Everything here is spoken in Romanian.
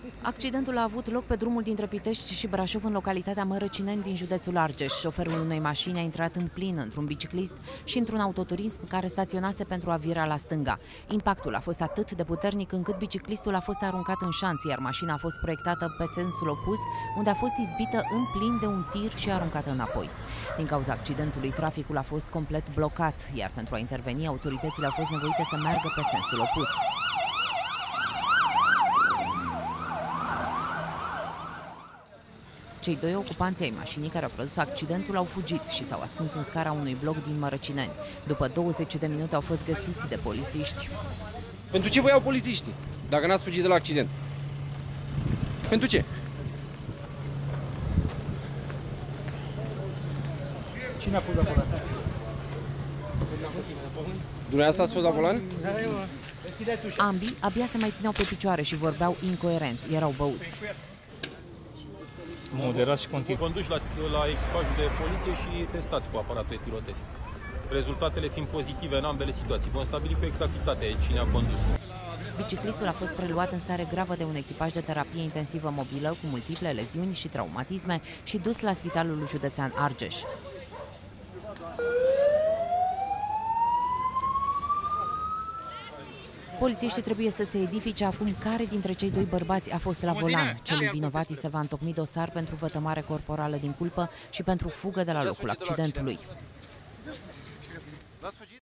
Accidentul a avut loc pe drumul dintre Pitești și Brașov, în localitatea Mărăcineni din județul Argeș. Șoferul unei mașini a intrat în plin într-un biciclist și într-un autoturism care staționase pentru a vira la stânga. Impactul a fost atât de puternic încât biciclistul a fost aruncat în șanț, iar mașina a fost proiectată pe sensul opus, unde a fost izbită în plin de un tir și aruncată înapoi. Din cauza accidentului, traficul a fost complet blocat, iar pentru a interveni, autoritățile au fost nevoite să meargă pe sensul opus. Cei doi ocupanți ai mașinii care au produs accidentul au fugit și s-au ascuns în scara unui bloc din Mărăcineni. După 20 de minute au fost găsiți de polițiști. Pentru ce voiau polițiștii, dacă n-ați fugit de la accident? Pentru ce? Cine a fost la volan? Dumneavoastră ați fost la volan? Ambii abia se mai țineau pe picioare și vorbeau incoerent, erau băuți. Moderat și continuu. Conduși la echipajul de poliție și testați cu aparatul etilotest. Rezultatele fiind pozitive în ambele situații. Vom stabili cu exactitate cine a condus. Biciclistul a fost preluat în stare gravă de un echipaj de terapie intensivă mobilă cu multiple leziuni și traumatisme și dus la Spitalul Județean Argeș. Polițiștii trebuie să se edifice acum care dintre cei doi bărbați a fost la volan. Celui vinovat se va întocmi dosar pentru vătămare corporală din culpă și pentru fugă de la locul accidentului.